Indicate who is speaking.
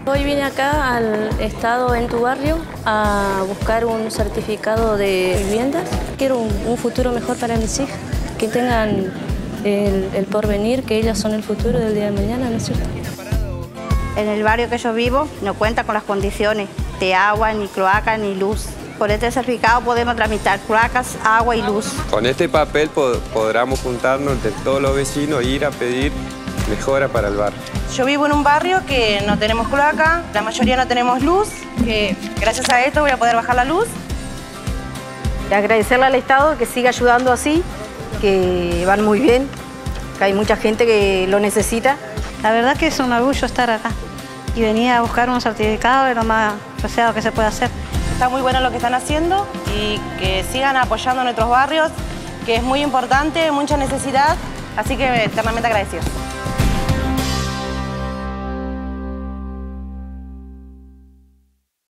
Speaker 1: Hoy vine acá al Estado en tu barrio a buscar un certificado de viviendas. Quiero un futuro mejor para mis hijas, que tengan el porvenir, que ellas son el futuro del día de mañana, ¿no es cierto?
Speaker 2: En el barrio que yo vivo no cuenta con las condiciones de agua, ni cloaca, ni luz. Con este certificado podemos tramitar cloacas, agua y luz.
Speaker 3: Con este papel podremos juntarnos entre todos los vecinos e ir a pedir mejora para el barrio.
Speaker 4: Yo vivo en un barrio que no tenemos cloaca, la mayoría no tenemos luz, que gracias a esto voy a poder bajar la luz.
Speaker 5: Agradecerle al Estado que siga ayudando así, que van muy bien, que hay mucha gente que lo necesita.
Speaker 2: La verdad que es un orgullo estar acá y venir a buscar un certificado de lo más preciado que se puede hacer.
Speaker 4: Está muy bueno lo que están haciendo y que sigan apoyando a nuestros barrios, que es muy importante, mucha necesidad, así que eternamente agradecidos.